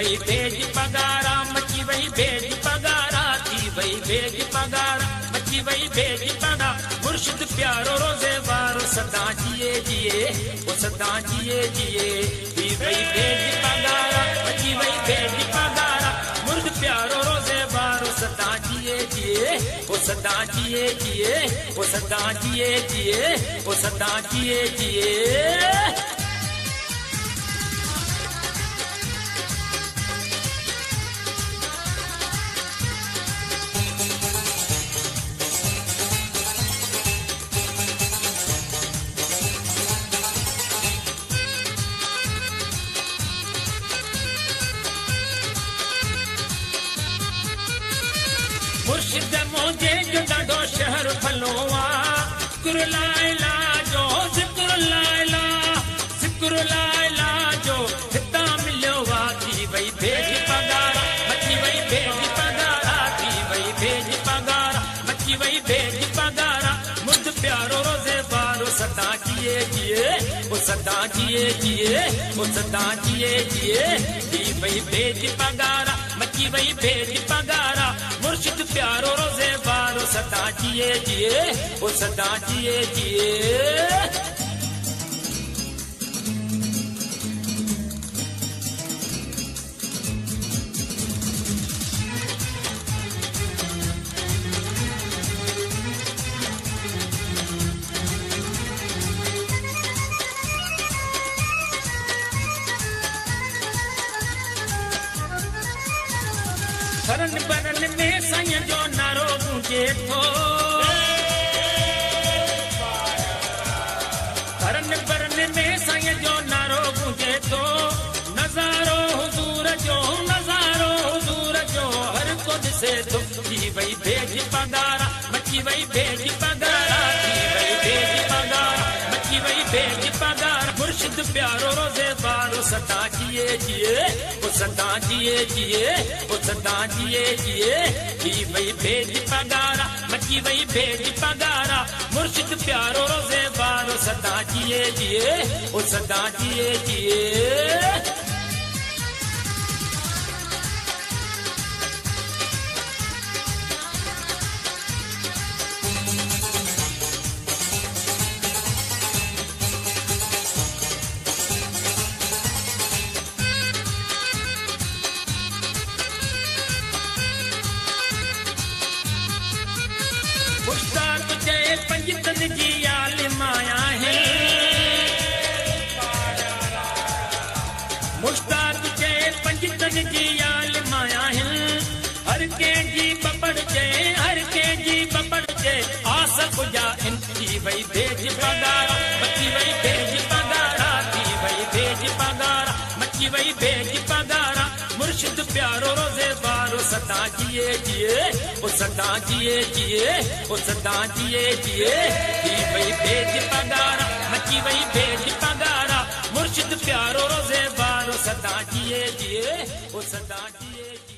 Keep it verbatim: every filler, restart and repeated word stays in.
वही भेज पगारा मची वही भेज पगारा थी वही भेज पगारा मची वही भेज पगारा मुर्शिद प्यारो रोजे वारो सदा जिए जिए वो सदा जिए जिए थी वही भेज पगारा मची वही भेज पगारा मुर्शिद प्यारो रोजे वारो सदा जिए जिए वो सदा जिए जिए वो सदा जिए जिए वो सदा जिए जिए मुर्शिद मुझे जो ॾाढो शहर फलोआ ज़िक्र ला इलाहा जो ज़िक्र ला इलाहा ज़िक्र ला इलाहा जो हितां मिलियो वा थी वई भेज पगारा मची वई भेज पगारा थी वई भेज पगारा मची वई भेज पगारा मुर्द प्यारो रोज़े वारो सदा जिए जिए वो सदा जिए जिए वो सदा जिए जिए थी वई भेज पगारा मची वई भेज पगारा मुर्शिद प्यारो रोज़े वारो सदा जिए जिए वो सदा जिए जिए भरन भरन में साईं जो नारो गूंजे थो भरन भरन में साईं जो नारो गूंजे थो नज़ारो हुजूर जो नज़ारो हुजूर जो हर को ॾिसे थो थी वई भेज पगारा मची वई भेज पगारा थी वई भेज पगारा मची वई भेज पगारा मुर्शिद प्यारो रोज़े वारो सदा जिए जिए वो सदा जिए जिए वो सदा जिए जिए थी वई भेज पगारा मची वई भेज पगारा मुर्शिद प्यारो रोज़े वारो सदा जिए जिए वो सदा जिए जिए मुश्ताक जय पंजतन जी आलिम आया है मुश्ताक जय पंजतन जी आलिम आया है हर के जी बपड़ जय हर के जी बपड़ जय आस पुजा इनकी वही भेज पगारा मची वही भेज पगारा थी वही भेज पगारा मची वही भेज पगारा मुर्शिद प्यारो रोज़े वारो सदा जिए जिए वो सदा जिए जिए वो सदा जिए जिए थी वई भेज पगारा मची वई भेज पगारा मुर्शिद प्यारो रोज़े वारो सदा जिए जिए वो सदा जिए